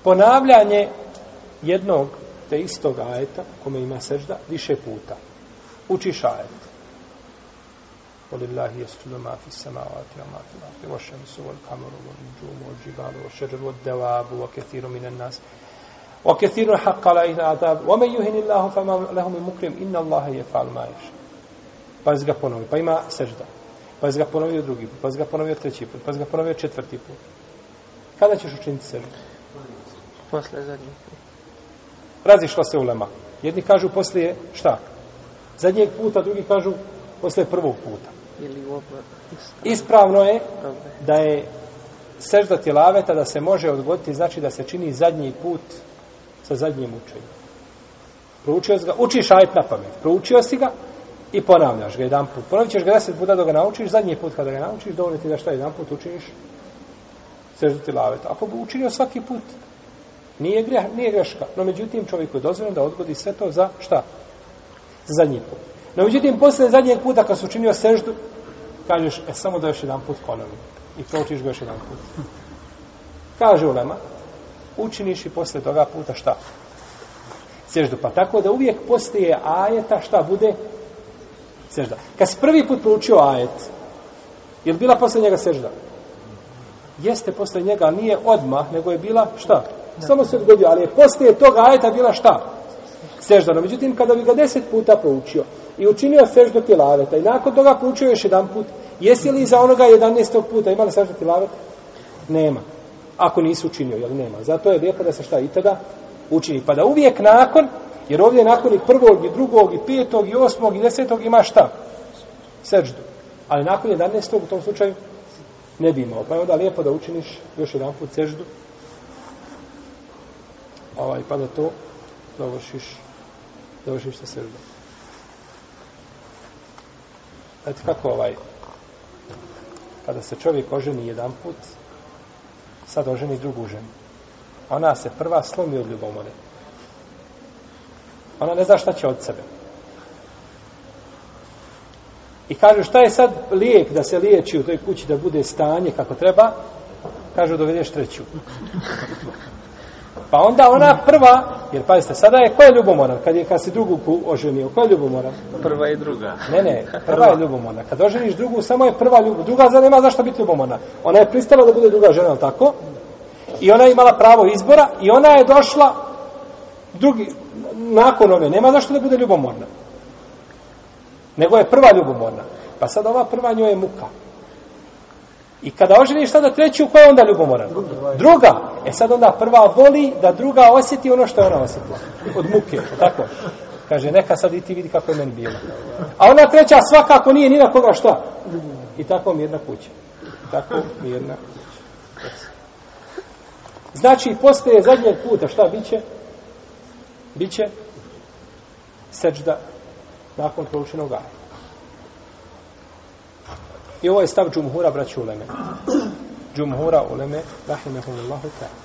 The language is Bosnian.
ponavljanje jednog te istog ajeta, kome ima sežda, više puta. Učiš ajet. وَلِلَّهِ يَسْجُدُ مَا فِي السَّمَاوَاتِ وَمَا فِي الْأَرْضِ وَالشَّمْسُ وَالْقَمَرُ وَالنُّجُومُ وَالْجِبَالُ وَالشَّجَرُ وَالدَّوَابُ وَكَثِيرٌ مِنَ النَّاسِ وَكَثِيرٌ حَقَّ عَلَيْهِ الْعَذَابُ وَمَن يُهِنِ اللَّهُ فَمَا لَهُ مِن مُكْرِمٍ إِنَّ اللَّهَ يَفْعَلُ مَا يَشَاءُ. Pa ga ponovi, pa ima sežda. Pa ga ponovio drugi put, pa ga ponovio treći put, pa ga ponovio četvrti put. Kada ćeš učiniti seždu? Posle zadnjeg puta. Razišla se ulema. Jedni kažu poslije šta? Zadnjeg puta, drugi kažu poslije prvog puta. Ili oba. Ispravno je da je sežda tilaveta da se može odgoditi, znači da se čini zadnji put sa zadnjim učenjem. Proučio si ga, učiš ajet na pamet. Proučio si ga i ponavljaš ga jedan put. Ponovit ćeš ga 10 puta dok ga naučiš, zadnji put kada ga naučiš, dovoljno ti da šta jedan put učiniš seždu tilaveta. Ako bi učinio svaki put, nije greška. No međutim, čovjeku je dozvoljeno da odgodi sve to za šta? Za zadnji put. No međutim, posle zadnjeg puta kad su učinio seždu, kažeš, samo da još jedan put ponovim. I proučiš ga još jedan put. Kaže ulema, učiniš i posle toga puta šta? Seždu. Pa tako da uvijek poslije ajeta šta bude? Sežda. Kad si prvi put proučio ajet, je li bila posle njega sežda? Jeste posle njega, ali nije odmah, nego je bila šta? Samo se odgodio, ali je poslije toga ajeta bila šta? Sežda. No, međutim, kada bi ga 10 puta proučio i učinio seždu tilaveta i nakon toga proučio još jedan put, jesi li za onoga 11. puta imali seždu tilaveta? Nema. Ako nisi učinio, jel nema. Zato je lijepo da se šta i tada učini. Pa da uvijek nakon, jer ovdje nakon i prvog, i drugog, i 5. i 8. i 10. ima šta? Seždu. Ali nakon 11. u tom slučaju ne bi imao. Pa je onda lijepo da učiniš još jedan put seždu. Pa da to završiš sa seždom. Znate kako kada se čovjek oženi jedan put, sad oženi drugu ženu. Ona se prva slomi od ljubomore. Ona ne zna šta će od sebe. I kažu šta je sad lijek da se liječi u toj kući da bude stanje kako treba, kažu dovedeš treću. Pa onda ona prva, jer pazite, sada je ko je ljubomoran? Kad si drugu oženio, ko je ljubomoran? Prva i druga. Ne, prva je ljubomorna. Kad oženiš drugu, samo je prva ljubomorna. Druga za nema zašto biti ljubomorna. Ona je pristala da bude druga žena, ali tako? I ona je imala pravo izbora i ona je došla nakon ove. Nema zašto da bude ljubomorna. Nego je prva ljubomorna. Pa sad ova prva njoj je muka. I kada oženiš sada treću, ko je onda ljubomoran? Druga. Sad onda prva voli da druga osjeti ono što je ona osjetila. Od muke, tako? Kaže, neka sad i ti vidi kako je meni bilo. A ona treća svakako nije ni na koga šta. I tako mirna kuća. Znači, poslije zadnjeg puta šta biće? Biće sežda nakon proučenog ajeta. I ovo je stav džumhura, braću uleme. Džumhura uleme, rahimehumullahu ta'ala.